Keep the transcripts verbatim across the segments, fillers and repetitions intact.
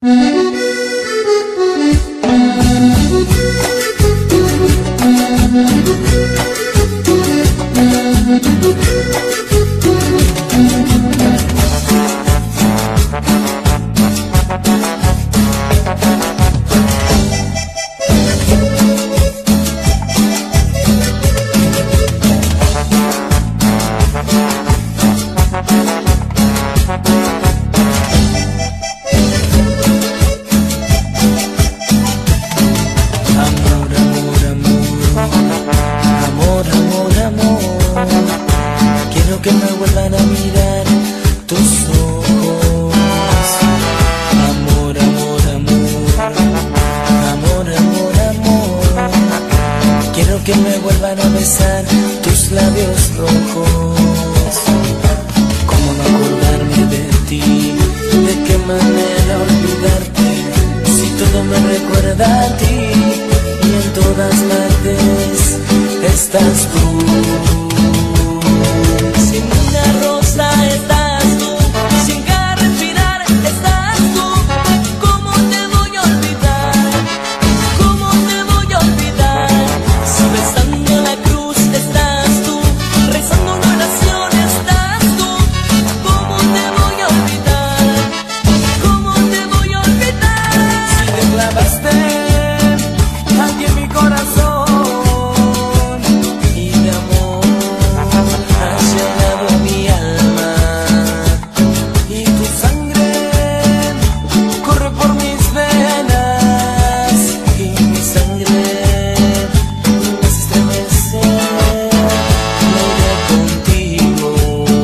Que me vuelvan a mirar tus ojos. Amor, amor, amor, amor, amor, amor. Quiero que me vuelvan a besar tus labios rojos. ¿Cómo no acordarme de ti? ¿De qué manera olvidarte? Si todo me recuerda a ti y en todas partes estás tú. Sin una rosa estás tú, sin que respirar estás tú. ¿Cómo te voy a olvidar? ¿Cómo te voy a olvidar? Si besando la cruz estás tú, rezando una oración estás tú. ¿Cómo te voy a olvidar? ¿Cómo te voy a olvidar? Si te clavaste aquí en mi corazón y de amor has llenado mi alma, y tu sangre corre por mis venas, y mi sangre me hace estremecer. Me iré contigo.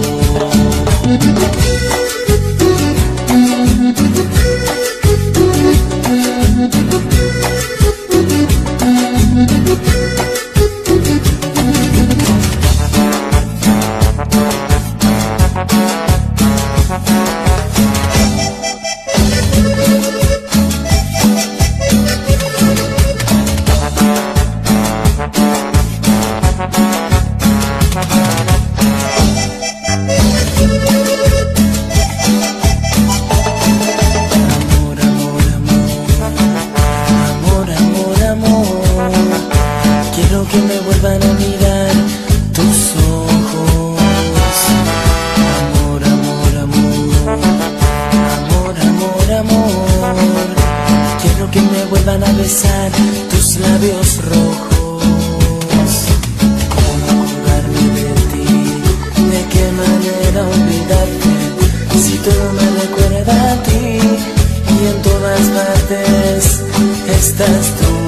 Quiero que me vuelvan a mirar tus ojos. Amor, amor, amor, amor, amor, amor. Quiero que me vuelvan a besar tus labios rojos. ¿Cómo no acordarme de ti? ¿De qué manera olvidarte? Si todo me recuerda a ti y en todas partes estás tú.